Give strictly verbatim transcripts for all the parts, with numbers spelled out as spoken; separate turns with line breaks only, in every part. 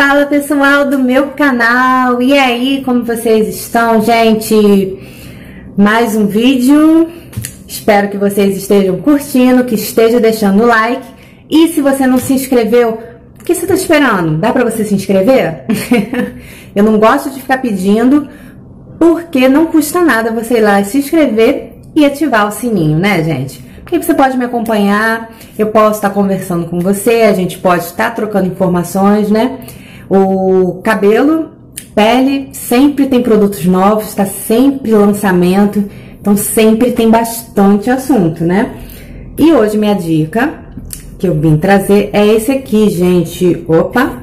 Fala pessoal do meu canal, e aí, como vocês estão, gente? Mais um vídeo, espero que vocês estejam curtindo, que esteja deixando o like. E se você não se inscreveu, o que você está esperando? Dá pra você se inscrever? Eu não gosto de ficar pedindo, porque não custa nada você ir lá e se inscrever e ativar o sininho, né, gente? Porque você pode me acompanhar, eu posso estar conversando com você, a gente pode estar trocando informações, né? O cabelo, pele, sempre tem produtos novos, está sempre lançamento, então sempre tem bastante assunto, né? E hoje minha dica que eu vim trazer é esse aqui, gente. Opa!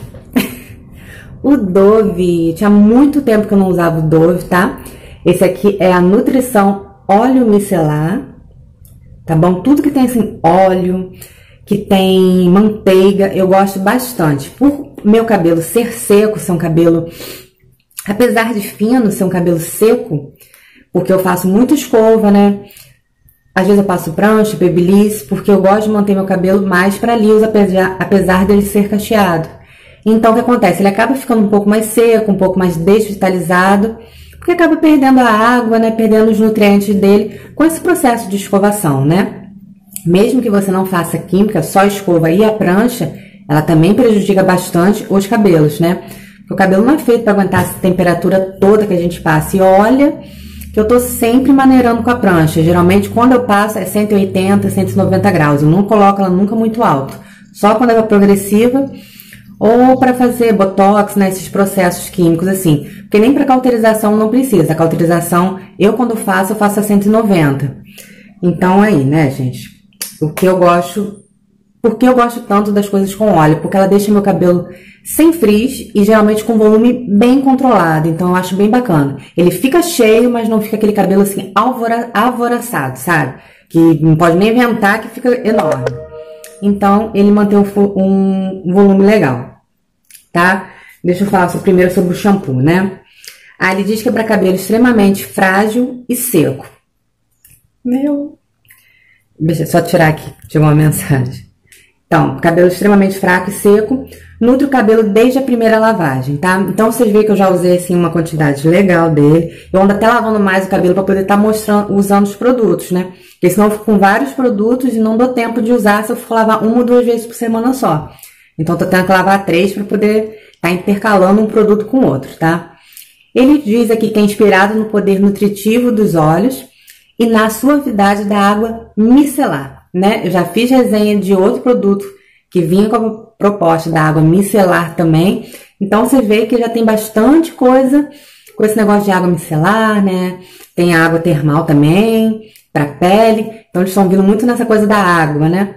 O Dove. Tinha muito tempo que eu não usava o Dove, tá? Esse aqui é a Nutrição Óleo Micelar, tá bom? Tudo que tem assim, óleo, que tem manteiga, eu gosto bastante. Por meu cabelo ser seco, ser um cabelo, apesar de fino, ser um cabelo seco, porque eu faço muita escova, né? Às vezes eu passo prancha, babyliss, porque eu gosto de manter meu cabelo mais para liso, apesar, apesar dele ser cacheado. Então, o que acontece? Ele acaba ficando um pouco mais seco, um pouco mais desvitalizado, porque acaba perdendo a água, né? Perdendo os nutrientes dele com esse processo de escovação, né? Mesmo que você não faça química, só a escova e a prancha, ela também prejudica bastante os cabelos, né? Porque o cabelo não é feito para aguentar essa temperatura toda que a gente passa. E olha que eu tô sempre maneirando com a prancha. Geralmente, quando eu passo, é cento e oitenta, cento e noventa graus. Eu não coloco ela nunca muito alto. Só quando ela é progressiva ou para fazer botox, né? Esses processos químicos, assim. Porque nem para cauterização não precisa. A cauterização, eu quando faço, eu faço a cento e noventa. Então, aí, né, gente? O que eu gosto... Por que eu gosto tanto das coisas com óleo? Porque ela deixa meu cabelo sem frizz e geralmente com volume bem controlado. Então eu acho bem bacana. Ele fica cheio, mas não fica aquele cabelo assim alvora, alvoroçado, sabe? Que não pode nem inventar, que fica enorme. Então ele mantém um, um volume legal, tá? Deixa eu falar primeiro sobre o shampoo, né? Ah, ele diz que é para cabelo extremamente frágil e seco. Meu... Deixa eu só tirar aqui, chegou uma mensagem. Então, cabelo extremamente fraco e seco, nutre o cabelo desde a primeira lavagem, tá? Então, vocês veem que eu já usei, assim, uma quantidade legal dele. Eu ando até lavando mais o cabelo para poder estar tá mostrando, usando os produtos, né? Porque senão eu fico com vários produtos e não dou tempo de usar se eu for lavar uma ou duas vezes por semana só. Então, tô tendo que lavar três para poder estar tá intercalando um produto com o outro, tá? Ele diz aqui que é inspirado no poder nutritivo dos óleos e na suavidade da água micelar. Né? Eu já fiz resenha de outro produto que vinha com a proposta da água micelar também. Então, você vê que já tem bastante coisa com esse negócio de água micelar, né? Tem a água termal também, para pele. Então, eles estão vindo muito nessa coisa da água, né?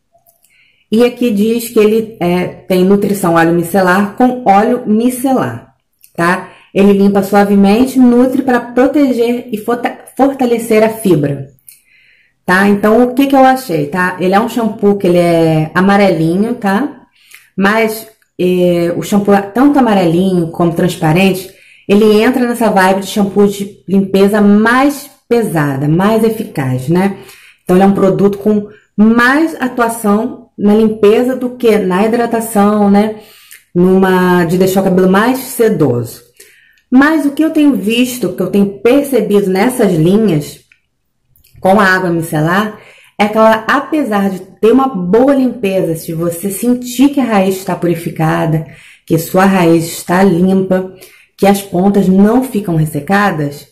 E aqui diz que ele é, tem nutrição óleo micelar com óleo micelar, tá? Ele limpa suavemente, nutre para proteger e fortalecer a fibra. Tá? Então, o que que eu achei, tá? Ele é um shampoo que ele é amarelinho, tá? Mas eh, o shampoo, tanto amarelinho como transparente, ele entra nessa vibe de shampoo de limpeza mais pesada, mais eficaz, né? Então, ele é um produto com mais atuação na limpeza do que na hidratação, né? Numa, de deixar o cabelo mais sedoso. Mas o que eu tenho visto, o que eu tenho percebido nessas linhas com a água micelar, é que ela, apesar de ter uma boa limpeza, se você sentir que a raiz está purificada, que sua raiz está limpa, que as pontas não ficam ressecadas,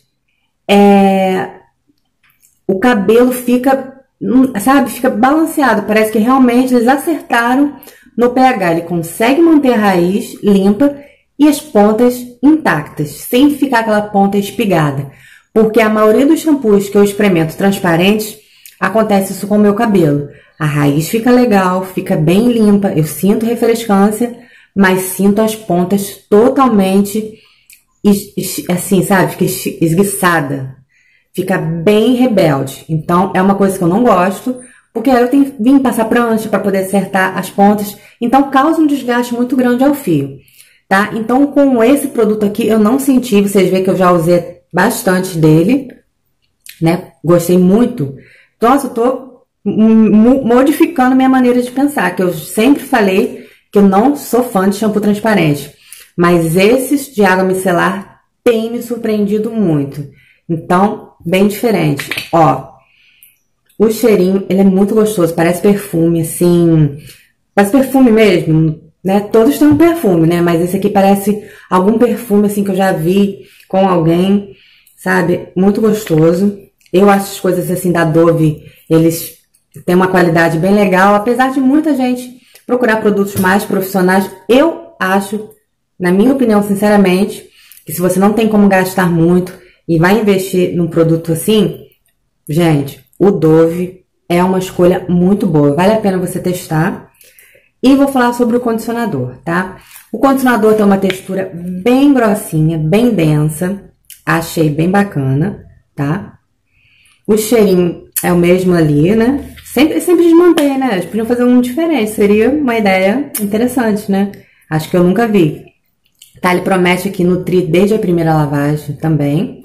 é, o cabelo fica, sabe, fica balanceado. Parece que realmente eles acertaram no pH. Ele consegue manter a raiz limpa e as pontas intactas, sem ficar aquela ponta espigada. Porque a maioria dos shampoos que eu experimento transparentes, acontece isso com o meu cabelo. A raiz fica legal, fica bem limpa, eu sinto refrescância, mas sinto as pontas totalmente, assim, sabe, fica esguiçada. Fica bem rebelde. Então, é uma coisa que eu não gosto, porque aí eu tenho que vir passar prancha para poder acertar as pontas. Então, causa um desgaste muito grande ao fio, tá? Então, com esse produto aqui, eu não senti, vocês veem que eu já usei bastante dele, né? Gostei muito. Nossa, eu tô modificando minha maneira de pensar, que eu sempre falei que eu não sou fã de shampoo transparente. Mas esses de água micelar têm me surpreendido muito. Então, bem diferente. Ó, o cheirinho, ele é muito gostoso, parece perfume, assim... Parece perfume mesmo, né? Todos têm um perfume, né? Mas esse aqui parece algum perfume, assim, que eu já vi com alguém, sabe? Muito gostoso. Eu acho as coisas, assim, da Dove, eles têm uma qualidade bem legal. Apesar de muita gente procurar produtos mais profissionais, eu acho, na minha opinião, sinceramente, que se você não tem como gastar muito e vai investir num produto assim, gente, o Dove é uma escolha muito boa. Vale a pena você testar. E vou falar sobre o condicionador, tá? O condicionador tem uma textura bem grossinha, bem densa. Achei bem bacana, tá? O cheirinho é o mesmo ali, né? Sempre, sempre desmantém, né? Eles podiam fazer um diferente. Seria uma ideia interessante, né? Acho que eu nunca vi. Tá? Ele promete aqui nutrir desde a primeira lavagem também.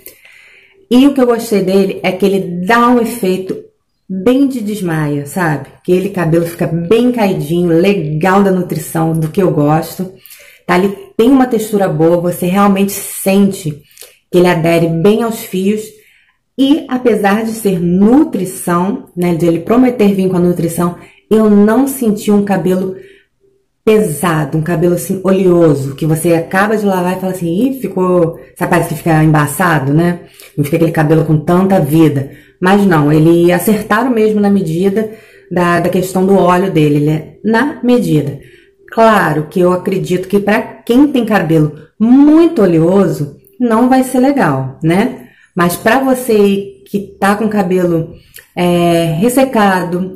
E o que eu gostei dele é que ele dá um efeito bem de desmaia, sabe? Que ele cabelo fica bem caidinho, legal da nutrição, do que eu gosto. Tá? Ele tem uma textura boa, você realmente sente que ele adere bem aos fios. E apesar de ser nutrição, né, de ele prometer vir com a nutrição, eu não senti um cabelo pesado, um cabelo assim oleoso, que você acaba de lavar e fala assim, ih, ficou, sabe, parece que fica embaçado, né? Não fica aquele cabelo com tanta vida. Mas não, ele acertaram mesmo na medida da, da questão do óleo dele, ele é na medida. Claro que eu acredito que para quem tem cabelo muito oleoso, não vai ser legal, né? Mas para você que tá com cabelo é, ressecado,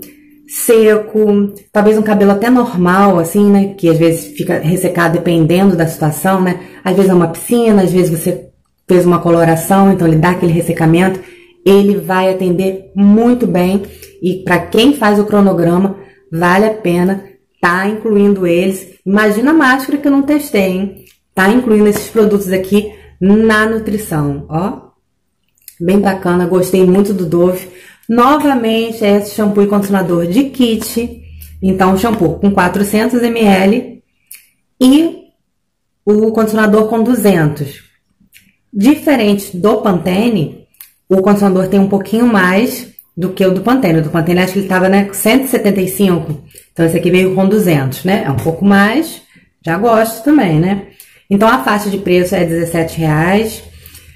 seco, talvez um cabelo até normal, assim, né? Que às vezes fica ressecado dependendo da situação, né? Às vezes é uma piscina, às vezes você fez uma coloração, então ele dá aquele ressecamento. Ele vai atender muito bem. E para quem faz o cronograma, vale a pena tá incluindo eles. Imagina a máscara que eu não testei, hein? Tá incluindo esses produtos aqui na nutrição, ó. Bem bacana, gostei muito do Dove. Novamente, é esse shampoo e condicionador de kit. Então, o shampoo com quatrocentos mililitros e o condicionador com duzentos. Diferente do Pantene, o condicionador tem um pouquinho mais do que o do Pantene. O do Pantene, acho que ele estava, né, com cento e setenta e cinco. Então, esse aqui veio com duzentos, né? É um pouco mais. Já gosto também, né? Então, a faixa de preço é dezessete reais.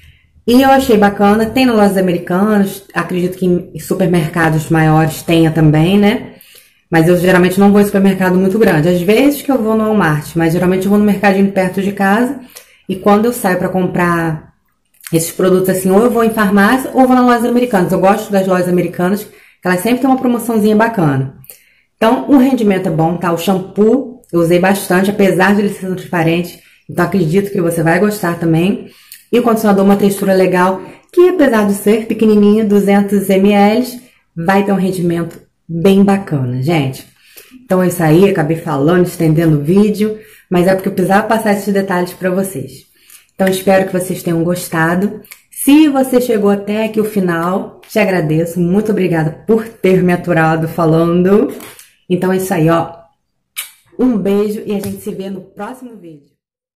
E eu achei bacana, tem nas lojas americanas, acredito que em supermercados maiores tenha também, né? Mas eu geralmente não vou em supermercado muito grande. Às vezes que eu vou no Walmart, mas geralmente eu vou no mercadinho perto de casa. E quando eu saio para comprar esses produtos assim, ou eu vou em farmácia ou vou nas lojas americanas. Eu gosto das lojas americanas, que elas sempre têm uma promoçãozinha bacana. Então, o rendimento é bom, tá? O shampoo eu usei bastante, apesar de ele ser transparente. Então, acredito que você vai gostar também. E o condicionador, uma textura legal, que apesar de ser pequenininho, duzentos mililitros, vai ter um rendimento bem bacana, gente. Então é isso aí, acabei falando, estendendo o vídeo, mas é porque eu precisava passar esses detalhes para vocês. Então espero que vocês tenham gostado. Se você chegou até aqui o final, te agradeço, muito obrigada por ter me aturado falando. Então é isso aí, ó. Um beijo e a gente se vê no próximo vídeo.